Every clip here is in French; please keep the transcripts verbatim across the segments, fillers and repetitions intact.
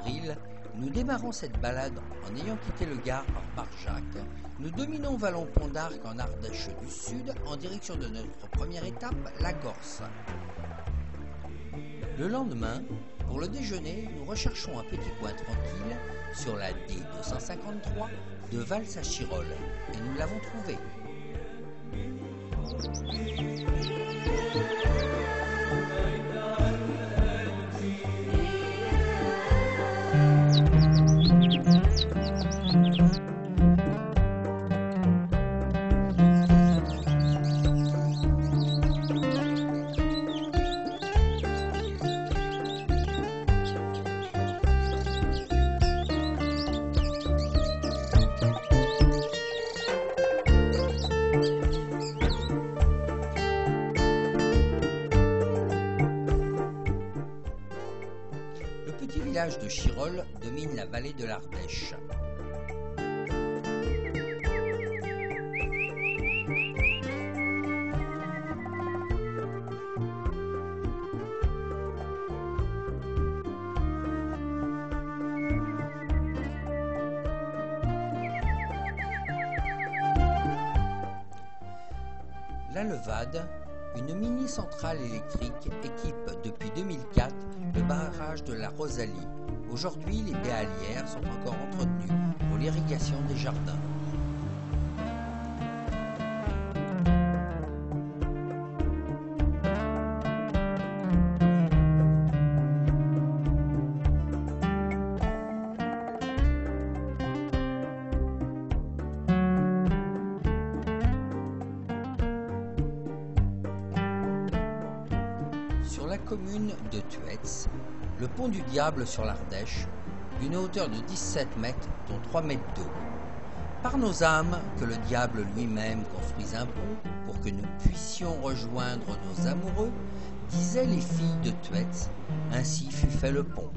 avril, nous démarrons cette balade en ayant quitté le Gard par Barjac. Nous dominons Vallon-Pont d'Arc en Ardèche du Sud en direction de notre première étape, la Corse. Le lendemain, pour le déjeuner, nous recherchons un petit coin tranquille sur la D deux cent cinquante-trois de Vals à Chirolles et nous l'avons trouvé. Le petit village de Chirolles domine la vallée de l'Ardèche. La Levade, une mini-centrale électrique, équipe depuis deux mille quatre le barrage de la Rosalie. Aujourd'hui, les béalières sont encore entretenues pour l'irrigation des jardins. Sur la commune de Thuetz, le pont du Diable sur l'Ardèche, d'une hauteur de dix-sept mètres, dont trois mètres d'eau. Par nos âmes, que le diable lui-même construise un pont pour que nous puissions rejoindre nos amoureux, disaient les filles de Thuetz, ainsi fut fait le pont.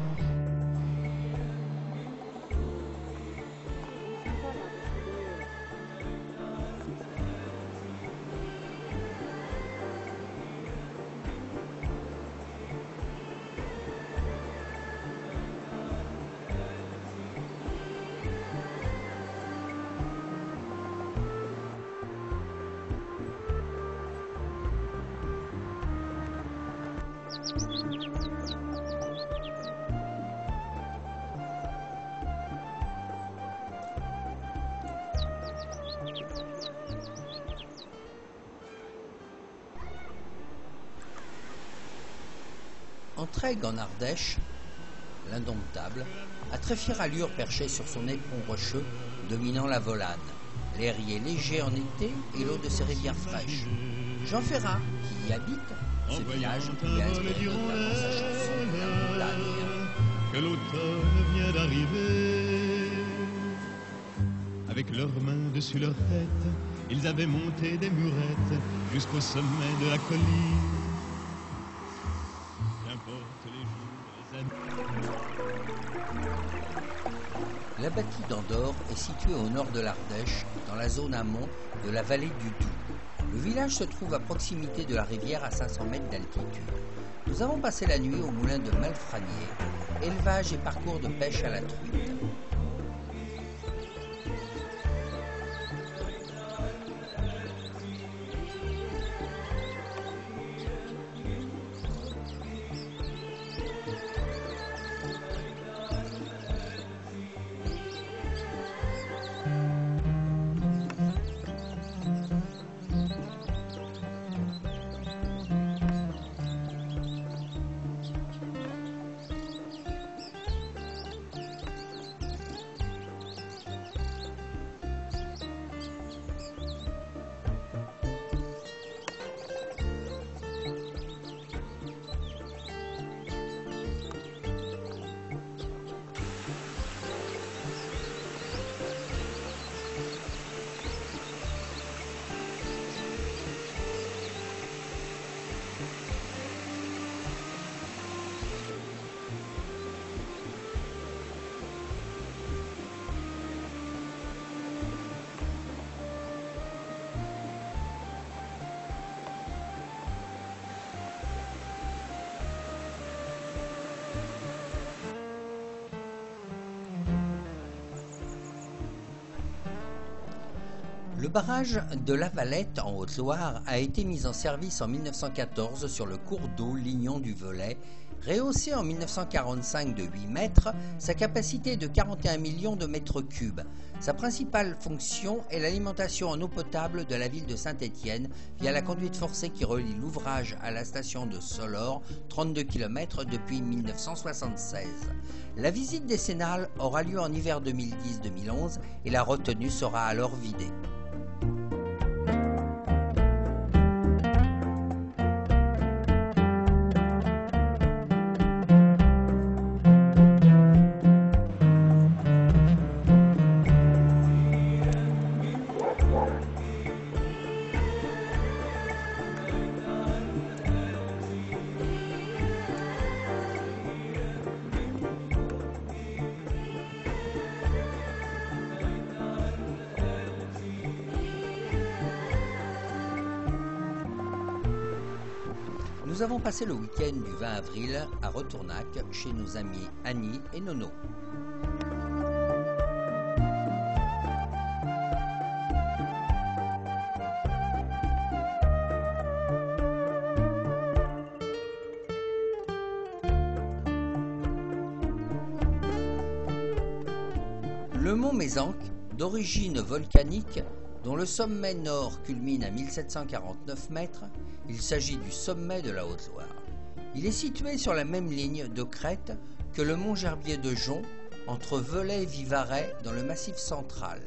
En Trègue en Ardèche, l'indomptable, a très fière allure perché sur son éperon rocheux, dominant la Volane. L'air y est léger en été et l'eau de ses rivières fraîches. Jean Ferrat, qui y habite, ce village lui a inspiré notamment sa chanson La Montagne. Que l'automne vient d'arriver. Avec leurs mains dessus leur tête, ils avaient monté des murettes jusqu'au sommet de la colline. Qu'importe les jours, les années. La bâtie d'Andorre est située au nord de l'Ardèche, dans la zone amont de la vallée du Doubs. Le village se trouve à proximité de la rivière à cinq cents mètres d'altitude. Nous avons passé la nuit au moulin de Malfranier, élevage et parcours de pêche à la truite. Le barrage de La Valette en Haute-Loire a été mis en service en mille neuf cent quatorze sur le cours d'eau Lignon du Velay. Rehaussé en mille neuf cent quarante-cinq de huit mètres, sa capacité est de quarante et un millions de mètres cubes. Sa principale fonction est l'alimentation en eau potable de la ville de Saint-Étienne via la conduite forcée qui relie l'ouvrage à la station de Solor, trente-deux kilomètres depuis mille neuf cent soixante-seize. La visite décennale aura lieu en hiver deux mille dix deux mille onze et la retenue sera alors vidée. Nous avons passé le week-end du vingt avril à Retournac chez nos amis Annie et Nono. Le mont Mézenc, d'origine volcanique, dont le sommet nord culmine à mille sept cent quarante-neuf mètres, il s'agit du sommet de la Haute-Loire. Il est situé sur la même ligne de crête que le mont Gerbier de Jonc, entre Velay et Vivarais, dans le Massif central.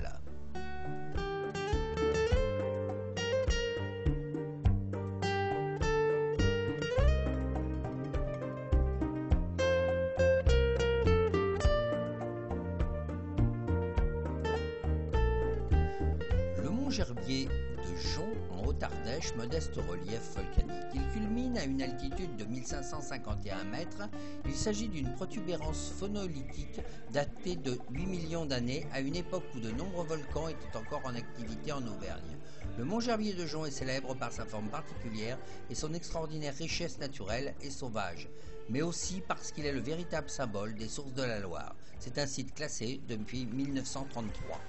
Le mont Gerbier de Jonc en Haute-Ardèche, modeste relief volcanique. Il culmine à une altitude de mille cinq cent cinquante et un mètres. Il s'agit d'une protubérance phonolithique datée de huit millions d'années, à une époque où de nombreux volcans étaient encore en activité en Auvergne. Le mont Gerbier de Jonc est célèbre par sa forme particulière et son extraordinaire richesse naturelle et sauvage, mais aussi parce qu'il est le véritable symbole des sources de la Loire. C'est un site classé depuis mille neuf cent trente-trois.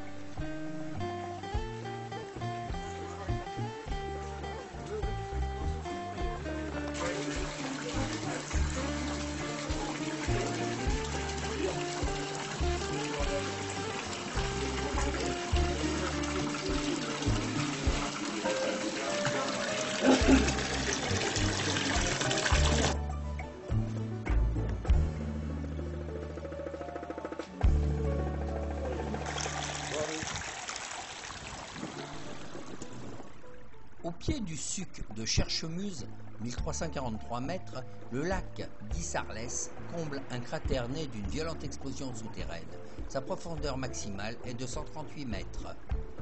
Au pied du suc de Cherchemuse, mille trois cent quarante-trois mètres, le lac d'Issarlès comble un cratère né d'une violente explosion souterraine. Sa profondeur maximale est de cent trente-huit mètres.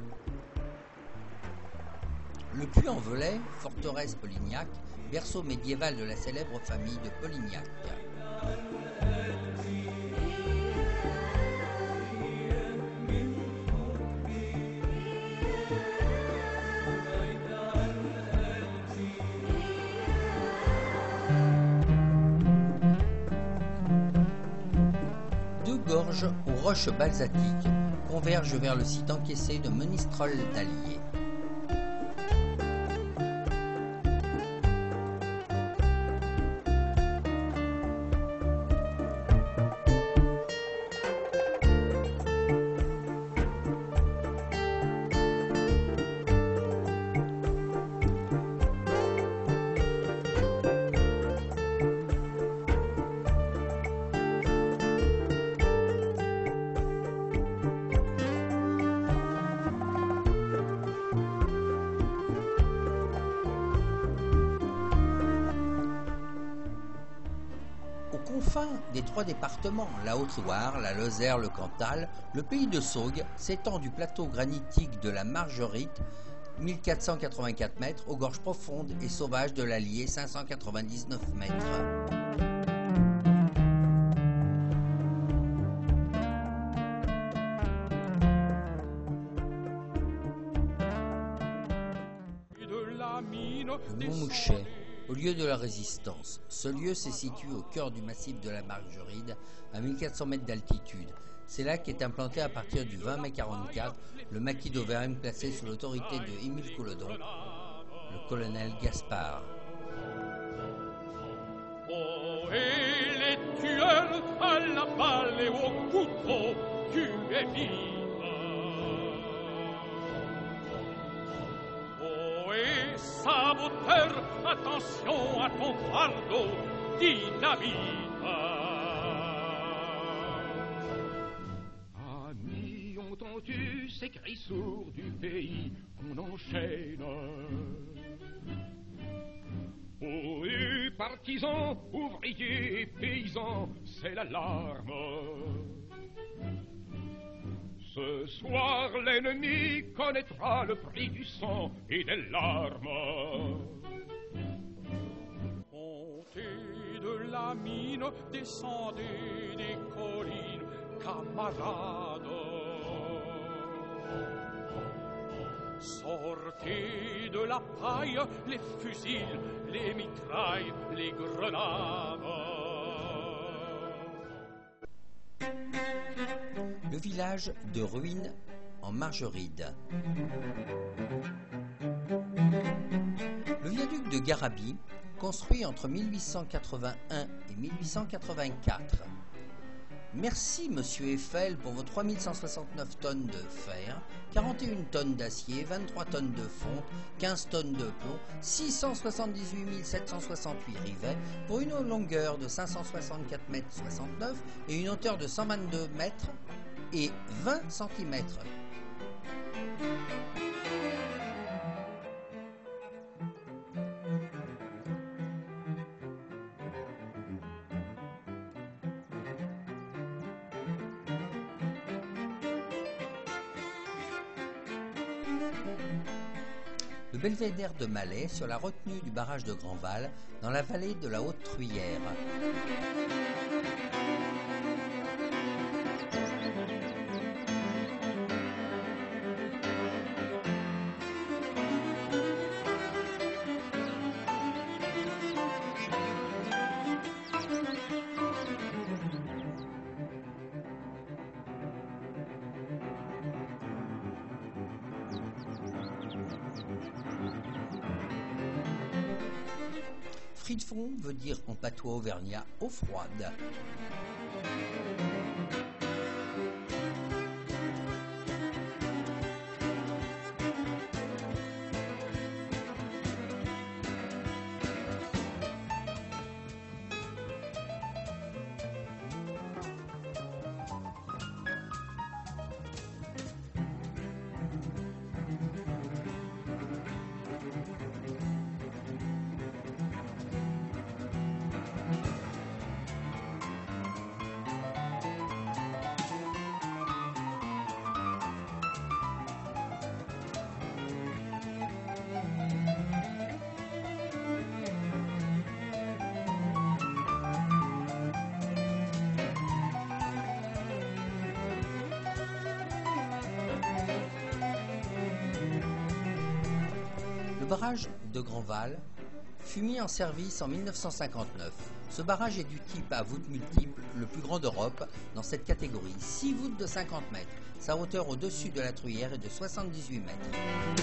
Le Puy-en-Velay, forteresse Polignac, berceau médiéval de la célèbre famille de Polignac. Deux gorges aux roches basaltiques convergent vers le site encaissé de Monistrol-d'Allier. Aux confins des trois départements, la Haute-Loire, la Lozère, le Cantal, le pays de Saugues s'étend du plateau granitique de la Margerite, mille quatre cent quatre-vingt-quatre mètres, aux gorges profondes et sauvages de l'Allier, cinq cent quatre-vingt-dix-neuf mètres. Le Montmouchet, au lieu de la résistance. Ce lieu se situe au cœur du massif de la Margeride, à mille quatre cents mètres d'altitude. C'est là qu'est implanté à partir du vingt mai quarante-quatre le maquis d'Auvergne placé sous l'autorité de Émile Colodon, le colonel Gaspard. Oh, et les tueurs à la balle et au couteau, tu es vive. Oh, et saboteur, attention à ton fardeau, dynamite. Amis, entends-tu ces cris sourds du pays qu'on enchaîne? Oh, et partisans, ouvriers, paysans, c'est l'alarme. Ce soir, l'ennemi connaîtra le prix du sang et des larmes. Montez de la mine, descendez des collines, camarades. Sortez de la paille les fusils, les mitrailles, les grenades. Le village de Ruines en Margeride. Le viaduc de Garabi, construit entre mille huit cent quatre-vingt-un et mille huit cent quatre-vingt-quatre. Merci Monsieur Eiffel pour vos trois mille cent soixante-neuf tonnes de fer, quarante et une tonnes d'acier, vingt-trois tonnes de fonte, quinze tonnes de plomb, six cent soixante-dix-huit mille sept cent soixante-huit rivets pour une longueur de cinq cent soixante-quatre mètres soixante-neuf et une hauteur de cent vingt-deux mètres et vingt centimètres. Le belvédère de Malais sur la retenue du barrage de Grandval dans la vallée de la Haute-Truyère. Friedfond veut dire en patois auvergnat eau froide. Le barrage de Grandval fut mis en service en mille neuf cent cinquante-neuf. Ce barrage est du type à voûtes multiples, le plus grand d'Europe dans cette catégorie. six voûtes de cinquante mètres. Sa hauteur au-dessus de la Truyère est de soixante-dix-huit mètres.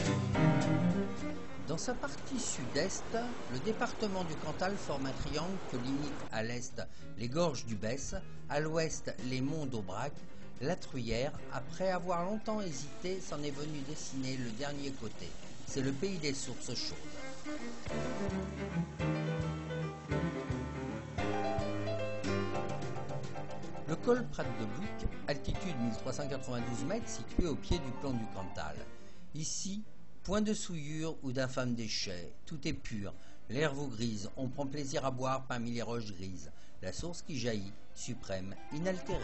Dans sa partie sud-est, le département du Cantal forme un triangle que limitent à l'est les gorges du Besse, à l'ouest les monts d'Aubrac. La Truyère, après avoir longtemps hésité, s'en est venue dessiner le dernier côté. C'est le pays des sources chaudes. Le col Prat de Bouc, altitude mille trois cent quatre-vingt-douze mètres, situé au pied du plan du Cantal. Ici, point de souillure ou d'infâmes déchets, tout est pur. L'air vous grise, on prend plaisir à boire parmi les roches grises. La source qui jaillit, suprême, inaltérée.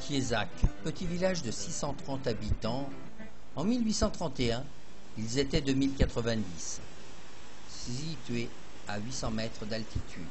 Quézac, petit village de six cent trente habitants. En mille huit cent trente et un, ils étaient deux mille quatre-vingt-dix, situés à huit cents mètres d'altitude.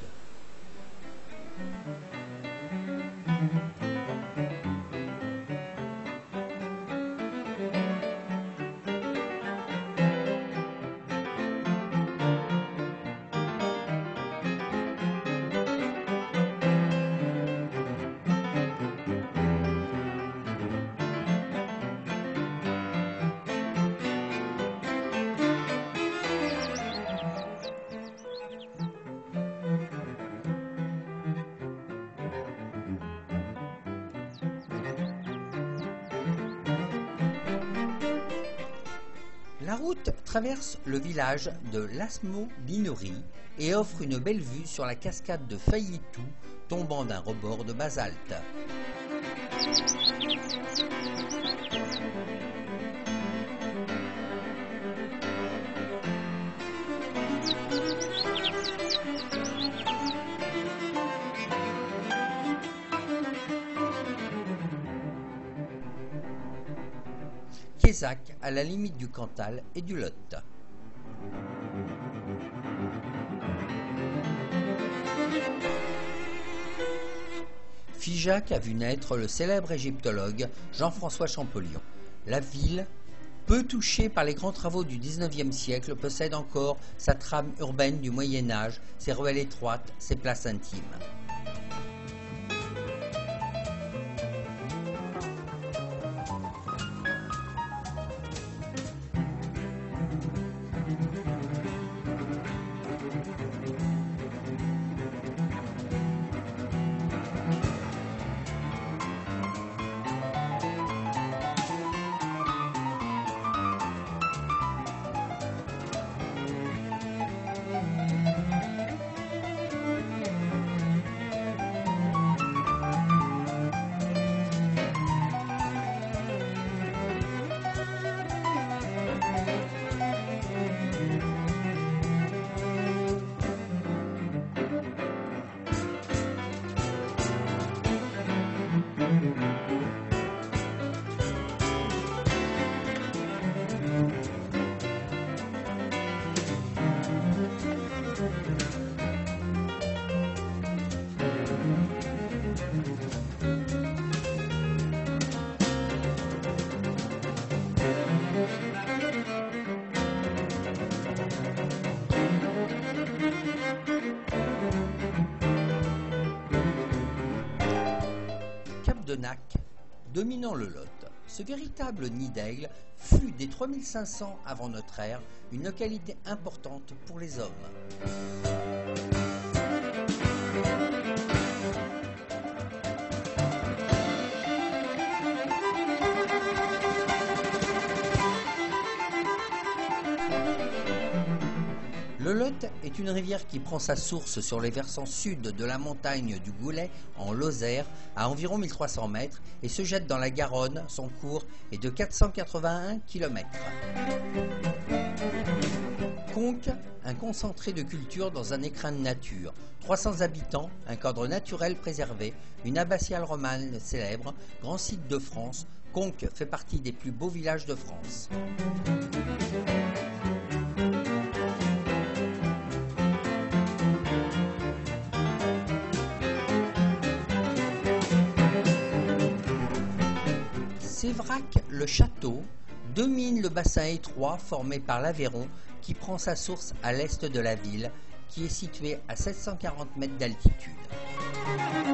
La route traverse le village de Lasmo-Binori et offre une belle vue sur la cascade de Fayitou tombant d'un rebord de basalte. Quézac, à la limite du Cantal et du Lot. Figeac a vu naître le célèbre égyptologue Jean-François Champollion. La ville, peu touchée par les grands travaux du dix-neuvième siècle, possède encore sa trame urbaine du Moyen-Âge, ses ruelles étroites, ses places intimes. De Nac, dominant le Lot. Ce véritable nid d'aigle fut dès trois mille cinq cents avant notre ère une localité importante pour les hommes. Le Lot est une rivière qui prend sa source sur les versants sud de la montagne du Goulet, en Lozère, à environ mille trois cents mètres, et se jette dans la Garonne. Son cours est de quatre cent quatre-vingt-un kilomètres. Conques, un concentré de culture dans un écrin de nature. trois cents habitants, un cadre naturel préservé, une abbatiale romane célèbre, grand site de France. Conques fait partie des plus beaux villages de France. Sévrac-le-Château domine le bassin étroit formé par l'Aveyron qui prend sa source à l'est de la ville, qui est située à sept cent quarante mètres d'altitude.